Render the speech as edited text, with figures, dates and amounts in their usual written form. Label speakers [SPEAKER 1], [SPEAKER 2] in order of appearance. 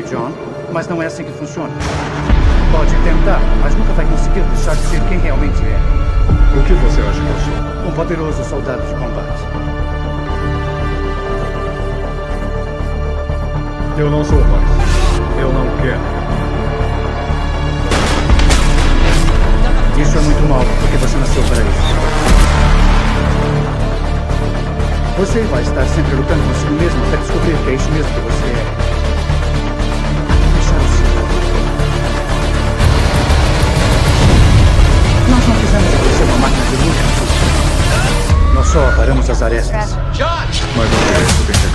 [SPEAKER 1] John, mas não é assim que funciona. Pode tentar, mas nunca vai conseguir deixar de ser quem realmente é.
[SPEAKER 2] O que você acha que eu sou?
[SPEAKER 1] Um poderoso soldado de combate.
[SPEAKER 2] Eu não sou mais. Eu não quero.
[SPEAKER 1] Isso é muito mal, porque você nasceu para isso. Você vai estar sempre lutando consigo mesmo até descobrir que é isso mesmo que você é. Deixar o seu. Nós não fizemos de você uma máquina de luta. Nós só paramos as arestas.
[SPEAKER 2] Mas não é isso que